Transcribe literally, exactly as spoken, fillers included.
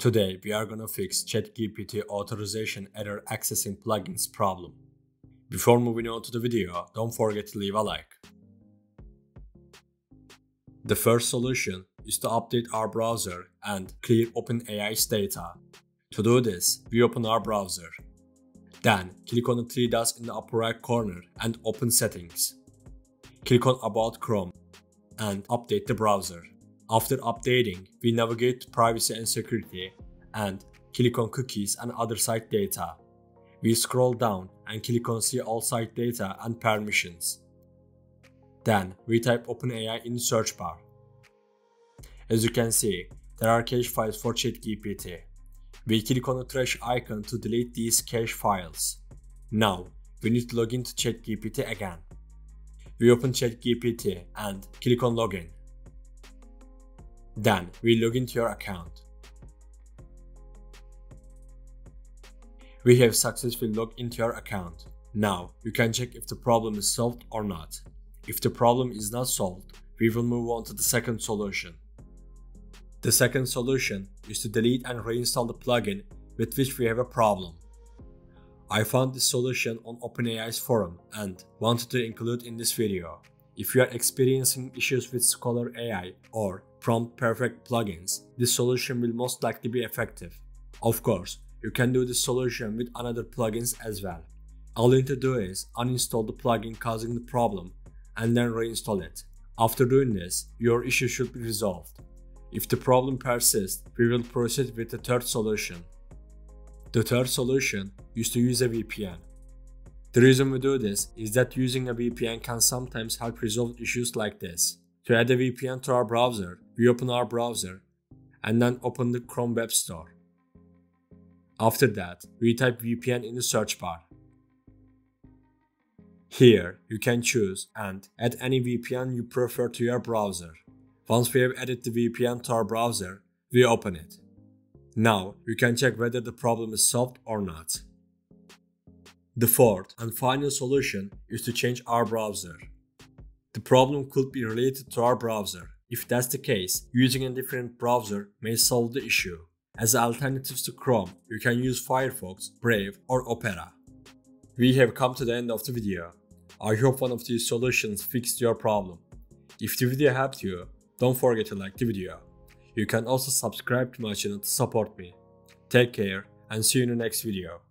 Today we are gonna fix ChatGPT authorization error accessing plugins problem. Before moving on to the video, don't forget to leave a like. The first solution is to update our browser and clear OpenAI's data. To do this, we open our browser. Then click on the three dots in the upper right corner and open Settings. Click on About Chrome and update the browser. After updating, we navigate to Privacy and Security and click on Cookies and Other Site Data. We scroll down and click on See All Site Data and Permissions. Then we type OpenAI in the search bar. As you can see, there are cache files for ChatGPT. We click on the trash icon to delete these cache files. Now, we need to log into ChatGPT again. We open ChatGPT and click on Login. Then we log into your account. We have successfully logged into your account. Now you can check if the problem is solved or not. If the problem is not solved, we will move on to the second solution. The second solution is to delete and reinstall the plugin with which we have a problem. I found this solution on OpenAI's forum and wanted to include in this video. If you are experiencing issues with Scholar A I or Prompt Perfect plugins, this solution will most likely be effective. Of course, you can do this solution with another plugins as well. All you need to do is uninstall the plugin causing the problem and then reinstall it. After doing this, your issue should be resolved. If the problem persists, we will proceed with the third solution. The third solution is to use a V P N. The reason we do this is that using a V P N can sometimes help resolve issues like this. To add a V P N to our browser, we open our browser and then open the Chrome Web Store. After that, we type V P N in the search bar. Here, you can choose and add any V P N you prefer to your browser. Once we have added the V P N to our browser, we open it. Now, you can check whether the problem is solved or not. The fourth and final solution is to change our browser. The problem could be related to our browser. If that's the case, using a different browser may solve the issue. As alternatives to Chrome, you can use Firefox, Brave, or Opera. We have come to the end of the video. I hope one of these solutions fixed your problem. If the video helped you, don't forget to like the video. You can also subscribe to my channel to support me. Take care and see you in the next video.